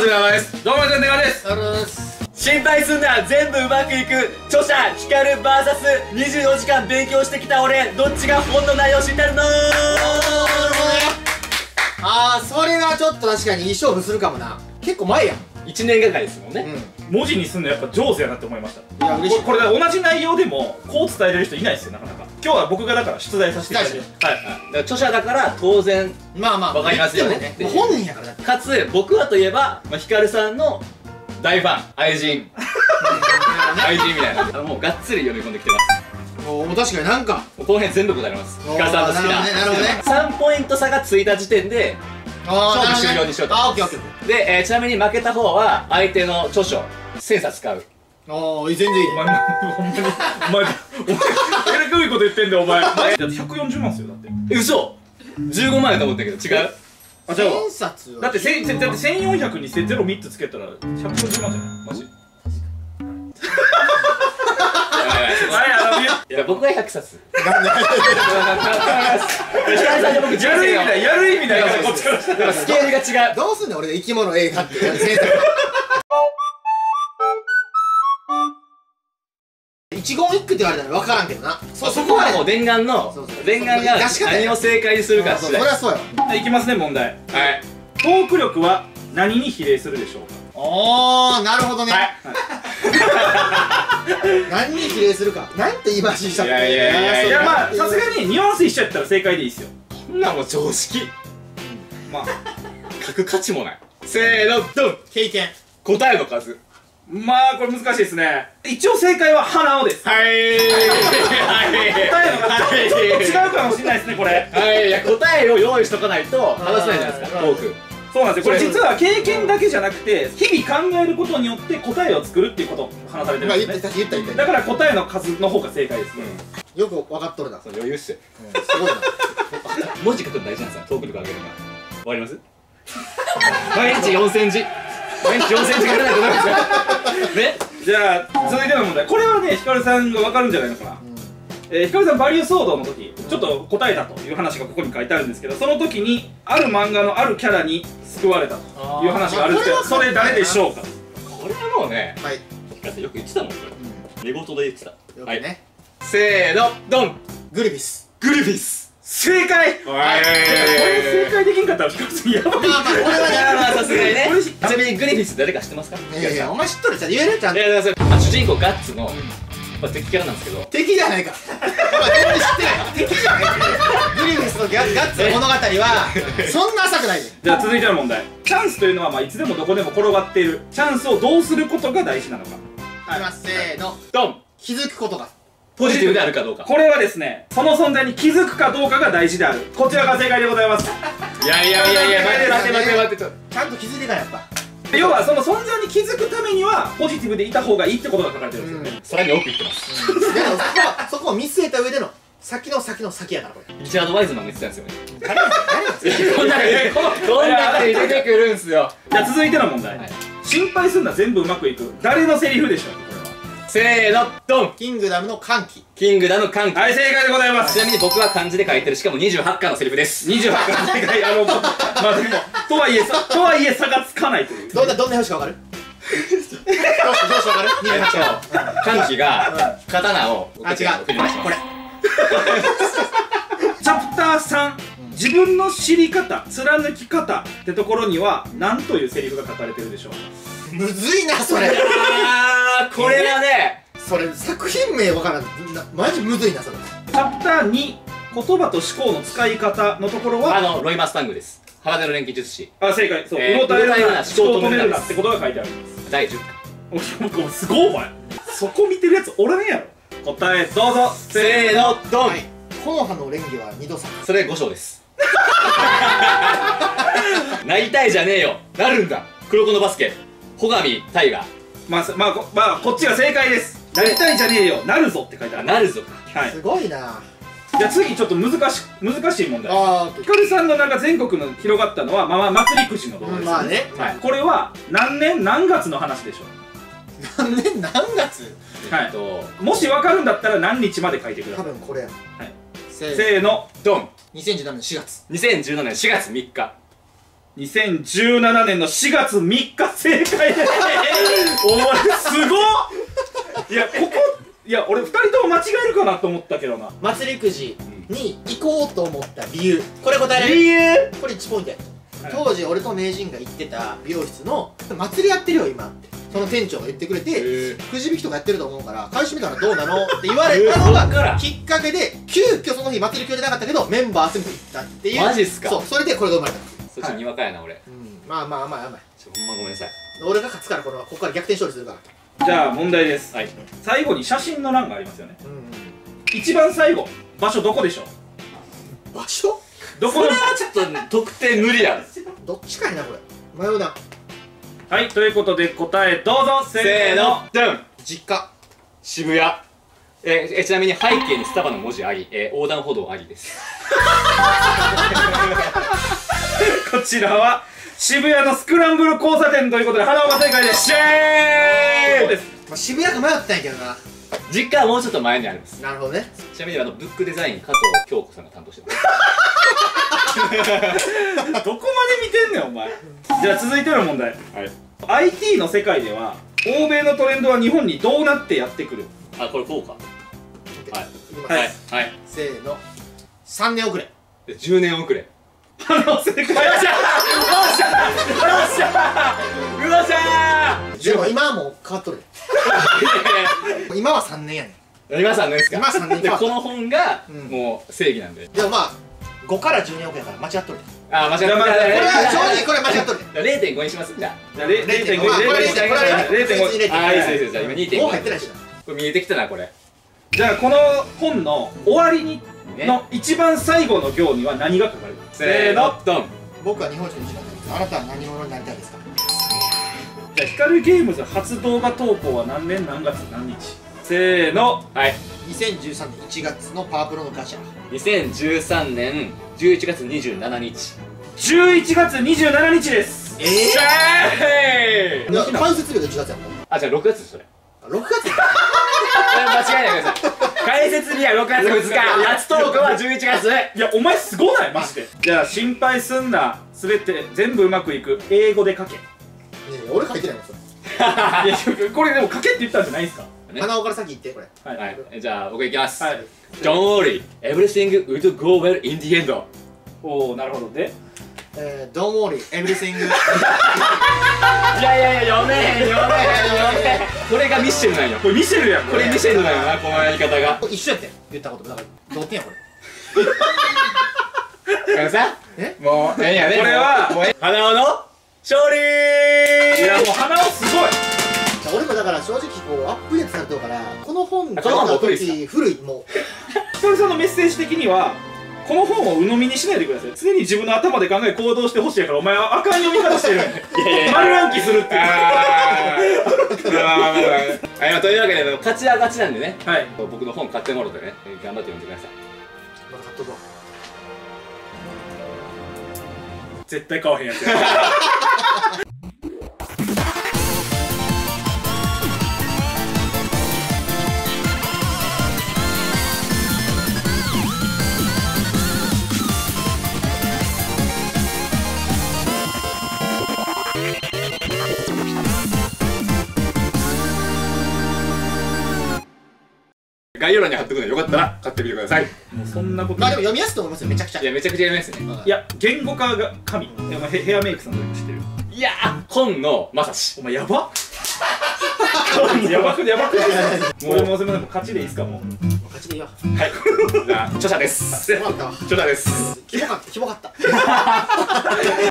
ずめまです。どうも、じゃんねがです。心配すんな、全部うまくいく著者ヒカル VS24 時間勉強してきた俺、どっちが本の内容知ってるの？ あー、それはちょっと確かにいい勝負するかもな。結構前やん。 1年がかりですもんね。 文字にすんのやっぱ上手やなって思いました。 いや、嬉しい。 これ同じ内容でもこう伝えれる人いないですよ、なかなか。今日は僕がだから出題させていただいて、はい、 だから著者だから当然まあまあわかりますよね。 本人やからだって。 かつ僕はといえば、ヒカルさんの大ファン、愛人愛人みたいな、もうがっつり読み込んできてます。 もう確かになんかこの辺全部答えられます。ヒカルさんの好きな。 なるほどね。 3ポイント差がついた時点で勝負終了にしようと。 あ、オッケーオッケー。 で、ちなみに負けた方は相手の著書1000冊買う。 ああ、全然いい。 お前ほんまにえらくいこと言ってんだよお前。だって140万っすよ、だって。 嘘！15万やと思ったけど違う？ あ、じゃあ 1000冊だって1400にゼロ3つつけたら140万じゃないマジ。 いや僕は100冊。 やる意味だよこっちからしたら。 スケールが違う。 どうすんねん俺で生き物映画って1000冊。一言一句って言われたら分からんけどな。 そこはもう念願が何を正解にするか次第。 そりゃそうや。 いきますね、問題。 はい。 トーク力は何に比例するでしょうか？ おー、なるほどね。何に比例するか。なんて言い回ししたっけ。 いや、まあさすがにニュアンス一緒やったら正解でいいっすよ。 こんなんもう常識。 まあ書く価値もない。せーのドン。 経験。 答えの数。 まあこれ難しいですね。一応正解は花尾です。 はい。 答えのがちょっと違うかもしれないですね、これ。 はい。いや答えを用意しとかないと話せないじゃないですか、トーク。 そうなんですよ。これ実は経験だけじゃなくて日々考えることによって答えを作るっていうことを話されてるんですね。 言っただから答えの数の方が正解です。 よく分かっとるな。 余裕っすよ。 すごいな。 文字書くの大事なんですよ、トーク力上げるには。わかります？毎日4000字。毎日4000字書かないとダメですよ。ね。 じゃあ続いての問題。これはね、ヒカルさんが分かるんじゃないのかな。ヒカルさんバリュー騒動の時ちょっと答えたという話がここに書いてあるんですけど、その時にある漫画のあるキャラに救われたという話があるんですけど、それ誰でしょうか？ これはもうね、 はい。 ヒカルさんよく言ってたもん、これ。寝言で言ってた。 よくね。 せーのドン。 グリフィス。 グリフィス。 正解。これ正解できんかったらヒカルさんやばい。 まあまあ、これはね。 さすがにね。ちなみにグリフィス誰か知ってますか？ いやいや、お前知っとるじゃん。言えるちゃんと。 いや、主人公ガッツの敵キャラなんですけど。 敵じゃないか。お前全然知ってない。敵じゃない。グリフィスとガッツの物語はそんな浅くないで。 じゃあ続いての問題。チャンスというのはまあいつでもどこでも転がっている。チャンスをどうすることが大事なのか。 いきます。せーの。 ドン。 気づくことがポジティブであるかどうか。 これはですね、その存在に気づくかどうかが大事である。こちらが正解でございます。 いや、待ってちょっと。 ちゃんと気づいてからやっぱ。 要はその存在に気づくためにはポジティブでいた方がいいってことが書かれてるんですよね。 さらに多く言ってます。 でもそこを見据えた上での先の先の先やからこれ。 リチャード・ワイズマンが言ってたんですよね。 誰やこんなに出てくるんすよ。 じゃあ続いての問題。心配すんな、全部うまくいく。誰のセリフでしょう、これは。 せーのドン。 キングダムの歓喜。 キングダム歓喜。 はい、正解でございます。 ちなみに僕は漢字で書いてる、しかも28巻のセリフです。 28巻正解。まあでもとはいえ差がつかないという。 どんな表紙かわかる？どうしてわかる？28巻。 歓喜が刀をあ、違う。これ。 チャプター3、自分の知り方、貫き方ってところには何というセリフが書かれてるでしょうか？ むずいなそれ。 これはね、 それ作品名わからん。マジむずいなそれ。 チャプター2、言葉と思考の使い方のところはロイ・マスタングです。鋼の錬金術師。 あ、正解。そう、うろたえるな、思考を止めるなってことが書いてあるんです。 第10 巻。すごいお前、そこ見てるやつおらんやろ。答えどうぞ。 せーのドン。 木の葉のレンゲは2度咲く。 それ5章です。なりたいじゃねえよ、なるんだ。黒子のバスケ、穂上大河。 まあこっちが正解です。なりたいじゃねえよ、なるぞって書いてある。 なるぞ。 はい。 すごいな。 じゃあ次ちょっと難しい問題。 あヒカルさんのなんか全国の広がったのは祭りくじの動画です。 まあね。 これは何年何月の話でしょう？ 何年何月？ はい。もし分かるんだったら何日まで書いてくだ多さい。 分これや。 はい。 せせーのドン。 2017年4月。 2017年4月3日。 2017年の4月3日正解ですお前すごっ。いやここいや俺2人とも間違えるかなと思ったけどな。 祭りくじに行こうと思った理由、これ答えられる。 理由これ1ポイントや。 はい当時俺と名人が行ってた美容室の祭りやってるよ今ってその店長が言ってくれて、くじ引きとかやってると思うから開始見たらどうなのって言われたのがきっかけで、急遽その日祭り休でなかったけどメンバー集めて行ったっていう。 マジっすか。 そう、それでこれが生まれた。 そっちにわかやな俺。 まあまあまあまあ、 ほんまごめんなさい。 俺が勝つからここから逆転勝利するから。 じゃあ問題です。 はい。 最後に写真の欄がありますよね。 うん。 一番最後場所どこでしょう。 場所どこのこれはちょっと特定無理やん。 どっちかいなこれ。迷うな。 はいということで答えどうぞ。せーの。 ドン。 実家。 渋谷。ちなみに背景にスタバの文字あり、横断歩道ありです。 こちらは渋谷のスクランブル交差点ということで花尾が正解です。 シェそうです。 まあ、渋谷か迷ったんやけどな。 実家はもうちょっと前にあります。 なるほどね。 ちなみにブックデザイン加藤京子さんが担当してます。 どこまで見てんねんお前。じゃあ続いての問題。 はい。 IT の世界では欧米のトレンドは日本にどうなってやってくる。 あ、これこうか。はい。 いきます。 はいはい。 せーの。3年遅れ。 で10年遅れ。 花尾正解。 よっしゃよっしゃよっしゃうわっしゃでも今はもう変わっとる。今は3年やねん。 今さんのですか。 今3年で変わった。 この本がうんもう正義なんで。 でもまあ5から10年遅れやから間違っとる。 あ、間違えた。 まあこれは正直これ間違っとる。 0.5にします。じゃじゃあ0.5。 まあこれ0.5これは 0.5。 あ。あ、いいですいいです。じゃあ今2.5。 もう入ってないしな。 これ見えてきたなこれ。 じゃあこの本の終わりにねの一番最後の行には何が書かれる。 せーの、ドン。 僕は日本一の時間なんです。あなたは何者になりたいですか。 じゃあ光ゲームズ初動画投稿は何年何月何日。せーの。 はい。 2013年1月のパワープロのガチャ。 2013年11月27日。 11月27日です。 シェーイ。 いや解説日が1月やもん。 あ、じゃあ6月ですそれ。 6月や間違えないでください。解説日は6月2日。初投稿は11月。 いやお前すごないマジで。じゃあ心配すんな、すべて全部うまくいく、英語で書け。 いやいや俺書いてないもんそれ。 いやこれでも書けって言ったんじゃないですか。 ね花尾から先言ってこれ。 はいはい。じゃあ僕行きます。 はい。 Don't worry, everything will go well in the end. おおなるほど。で Don't worry, everything いやいや読めへん読めへん。これがミッシェルなんよ。 これミシェルやん。 これミッシェルなんよな、このやり方が。 一緒やってん言ったことだから同点やこれ。 あのさ、 えもう、やね。 これはもう花尾の勝利。 いやもう花尾すごい。 じゃあ俺もだから正直こうアップデートされてるからこの本この本も古いっすか古いもひとりさんのメッセージ的にはこの本を鵜呑みにしないでください。常に自分の頭で考え行動してほしいやから、お前はあかん読み方してる。丸暗記するっていう。 はい、というわけで勝ちは勝ちなんでね、 はい。 僕の本買ってもらってね、頑張って読んでください。 うまだ買っとくわ。 絶対買わへんやつや。 概要欄に貼っとくのでよかったら買ってみてください。 もうそんなことまあでも読みやすいと思いますよめちゃくちゃ。 いや、めちゃくちゃ読みやすいね。 いや言語化が神。でもヘアメイクさんとか知ってる。 いやー、本のまさし。 お前やば。やばくやばく。俺もすみません、勝ちでいいですかもう。 勝ちでいいわ。 はい。じゃあ、著者です。 よかったわ。 著者です。 キモかった。